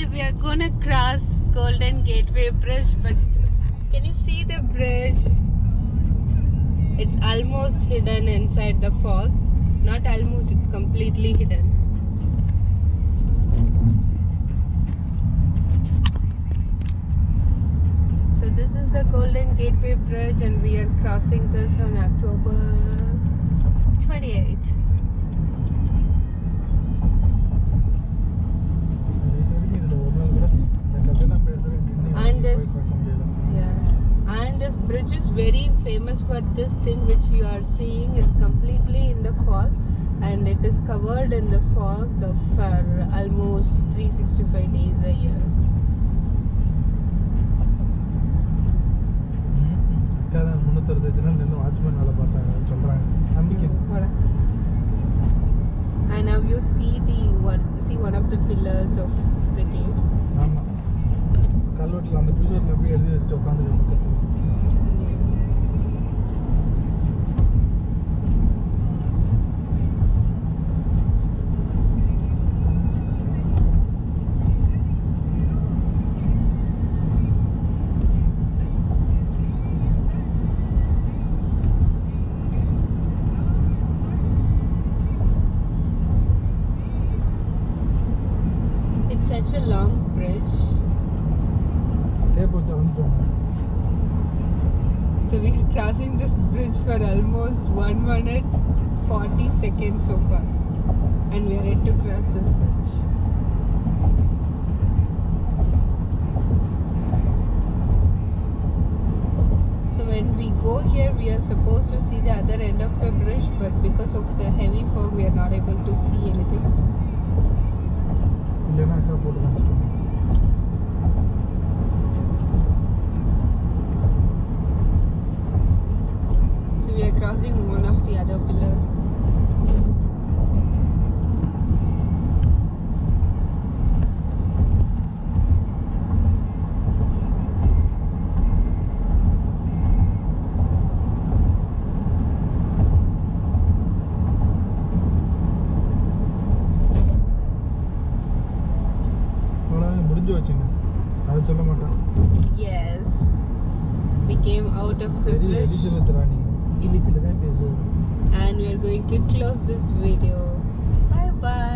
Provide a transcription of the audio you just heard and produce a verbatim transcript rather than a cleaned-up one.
Okay, we are gonna cross Golden Gateway Bridge, but can you see the bridge? It's almost hidden inside the fog. Not almost, it's completely hidden. So this is the Golden Gateway Bridge and we are crossing this on October twenty-eighth. And this, yeah, and this bridge is very famous for this thing which you are seeing. It's completely in the fog and it is covered in the fog for almost three hundred sixty-five days a year. And now you see the one, see one of the pillars of the gate. It's such a long bridge. So we are crossing this bridge for almost one minute forty seconds so far, and we are yet to cross this bridge. So when we go here, we are supposed to see the other end of the bridge, but because of the heavy fog, we are not able to see anything. So we are crossing one of the other pillars. Yes, we came out of the bridge and we are going to close this video. Bye bye.